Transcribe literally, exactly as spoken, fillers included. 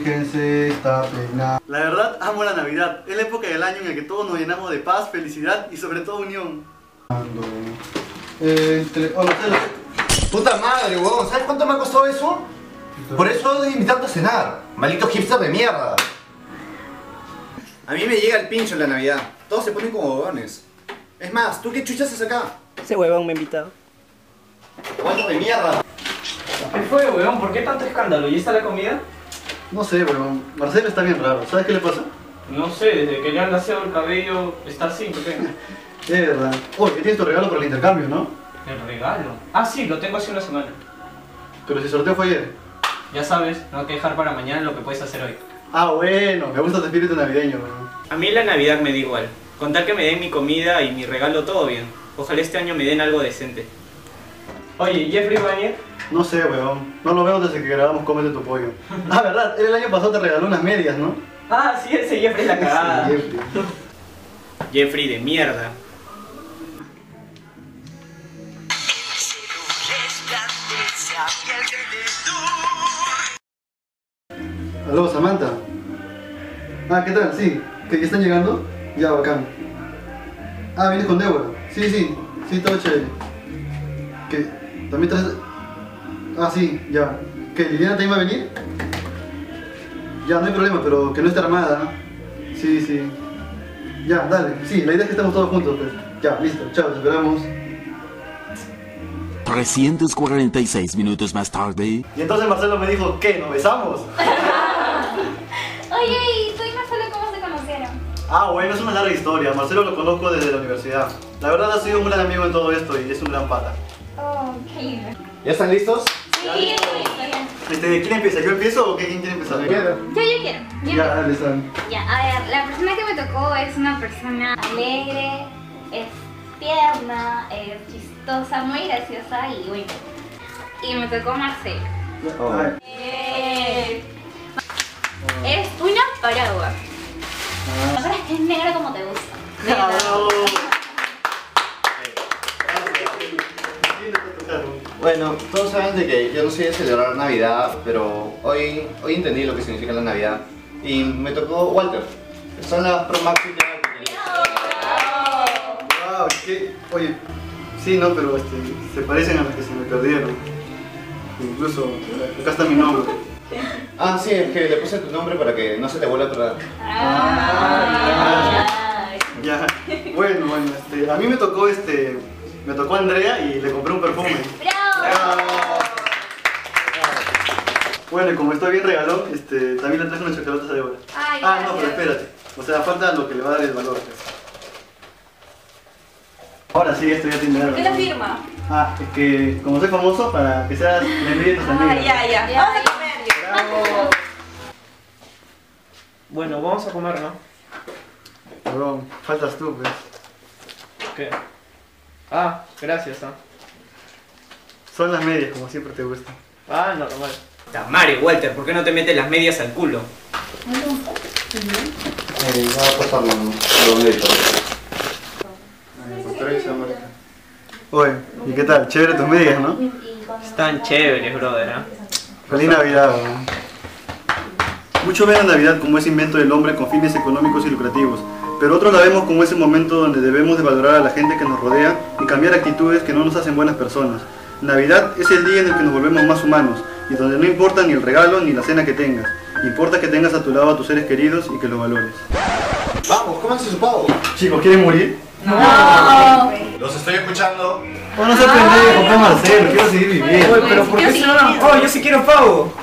Virgen se está peinando. La verdad, amo la Navidad. Es la época del año en la que todos nos llenamos de paz, felicidad y sobre todo unión. Entre... Oh, Marcelo. Puta madre, huevón, ¿sabes cuánto me ha costado eso? Por eso de invitarte a cenar. Maldito hipster de mierda. A mí me llega el pincho en la Navidad. Todos se ponen como huevones. Es más, ¿tú qué chuchas haces acá? Ese huevón me ha invitado. ¡Guanto de mierda! ¿Qué fue, weón? ¿Por qué tanto escándalo? ¿Y está la comida? No sé, weón. Marcelo está bien raro. ¿Sabes qué le pasa? No sé, desde que le han laseado el cabello está así, ¿por qué? Es verdad. Oye, que tienes tu regalo para el intercambio, ¿no? ¿El regalo? Ah, sí, lo tengo hace una semana. Pero si el sorteo fue ayer. Ya sabes, no hay que dejar para mañana lo que puedes hacer hoy. Ah, bueno. Me gusta tu espíritu navideño, weón. A mí la Navidad me da igual. Con tal que me den mi comida y mi regalo, todo bien. Ojalá este año me den algo decente. Oye, ¿Jeffrey va a venir? No sé, weón. No lo veo desde que grabamos Cómete tu pollo. Ah, verdad. Él el año pasado te regaló unas medias, ¿no? Ah, sí, ese Jeffrey es la cagada. Sí, Jeffrey. Jeffrey de mierda. Aló, Samantha. Ah, ¿qué tal? Sí. ¿Que ya están llegando? Ya, bacán. Ah, vienes con Débora. Sí, sí. Sí, todo chévere. ¿Que también traes...? Ah, sí, ya. ¿Que Liliana también va a venir? Ya, no hay problema, pero que no esté armada. Sí, sí. Ya, dale. Sí, la idea es que estemos todos juntos, pues. Ya, listo. Chao, te esperamos. trescientos cuarenta y seis minutos más tarde. Y entonces Marcelo me dijo, ¿qué? ¿Nos besamos? Oye, ¿y tú y Marcelo cómo se conocieron? Ah, bueno, es una larga historia. Marcelo lo conozco desde la universidad. La verdad ha sido un gran amigo en todo esto y es un gran pata. Oh, qué lindo. ¿Ya están listos? Sí, es una historia. Este, ¿quién empieza? ¿Yo empiezo o qué? ¿Quién quiere empezar? Yo quiero. Yo, yo quiero. Yo Ya, quiero. dale, Sam. Ya, a ver, la persona que me tocó es una persona alegre, es tierna, es chistosa, muy graciosa y bueno. Y me tocó Marcelo. Ay. Eh, es una paragua. Ah. La verdad es que es negra como te gusta. Bravo. Bueno, todos saben de que yo no soy de celebrar Navidad, pero hoy, hoy entendí lo que significa la Navidad. Y me tocó Walter. Son las Pro Max que Wow, ¿qué? Oye, sí, no, pero este, se parecen a las que se me perdieron. Incluso, acá está mi nombre. Ah, sí, es que le puse tu nombre para que no se te vuelva a acordar. Ah. Ya, bueno, bueno, este, a mí me tocó este, me tocó Andrea y le compré un perfume. ¡Bravo! Bueno, y como estoy bien regalón, este, también le traje unas chocolates a Débora. Ay, Ah, no, pero gracias. espérate. O sea, falta lo que le va a dar el valor. Ahora sí, esto ya tiene algo. ¿Qué la firma? Ah, es que como soy famoso, para que seas la envidia de tus Ah, amigas. ya, ya. Ya, Vamos a ya. comer. ya. Bravo. Bueno, vamos a comer, ¿no? Perdón, faltas tú, pues. ¿Qué? Ah, gracias, ¿ah? Son las medias, como siempre te gustan. Ah, normal. Tamare, Walter, ¿por qué no te metes las medias al culo? Eh, va a pasar lo bonito. Oye, ¿y qué tal? Chévere tus medias, ¿no? Están chéveres, brother, ¿ah? Feliz Navidad, ¿no? Muchos ven la Navidad como ese invento del hombre con fines económicos y lucrativos, pero otros la vemos como ese momento donde debemos de valorar a la gente que nos rodea y cambiar actitudes que no nos hacen buenas personas. Navidad es el día en el que nos volvemos más humanos y donde no importa ni el regalo ni la cena que tengas, importa que tengas a tu lado a tus seres queridos y que los valores. Vamos, cómanse su pavo. Chicos, ¿quieren morir? No. Los estoy escuchando. Oh, no se pendejo, pues Marcelo, quiero seguir viviendo. Oye, pero ¿por qué se van? Oh, yo sí quiero pavo.